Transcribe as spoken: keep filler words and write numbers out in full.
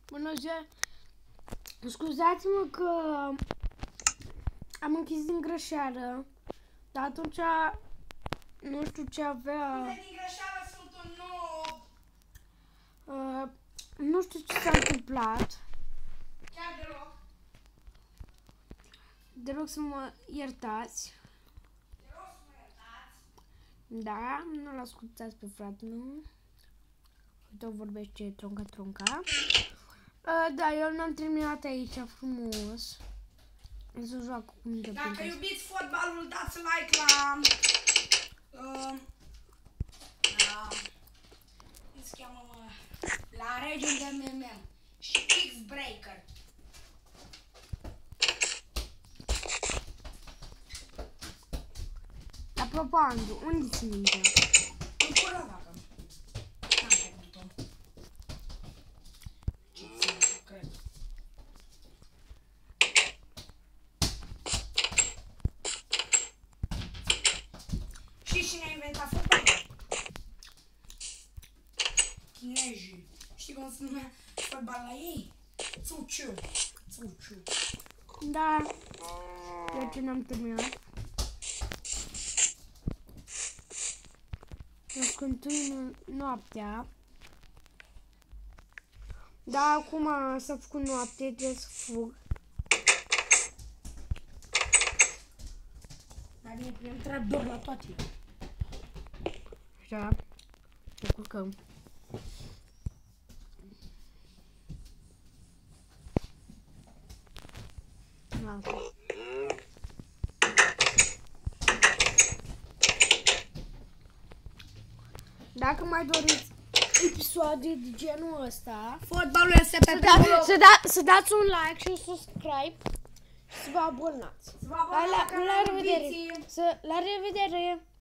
Bună ziua! Scuzați-mă că am închis din greșeală, dar atunci nu știu ce avea... Uite, din greșeală sunt un nou... Uh, nu știu ce s-a întâmplat. Chiar deloc. De rog să mă iertați. Te rog să mă iertați. Da, nu-l ascultați pe fratele meu. Uite, o vorbește tronca-tronca. Uh, da, eu l-am terminat aici frumos. Să joacă cu mine. Dacă iubiți fotbalul, dați like la... Uh, la... cum se cheamă, mă? La Regin de M M M și X-Breaker. Apropo, Andu, unde ți minte? În cură, dacă n-am pierdut-o. Ce țin, cred. Și cine a inventat fotbalul? Chinezii. Știi cum se numea fotbal la ei? Țuciu. Țuciu. Da, de ce n-am terminat? Deci continui noaptea. Da, acum s-a făcut noapte, trebuie să fug. Mai bine punem trapdor la toate. Așa, ne culcăm. Așa. Dacă mai doriți episoade de genul ăsta, Fotbalul este pe să, da, să, da, să dați un like și un subscribe și să vă abonați. Să vă La, abonați la, la la canalul revedere! Biții. Să, la revedere!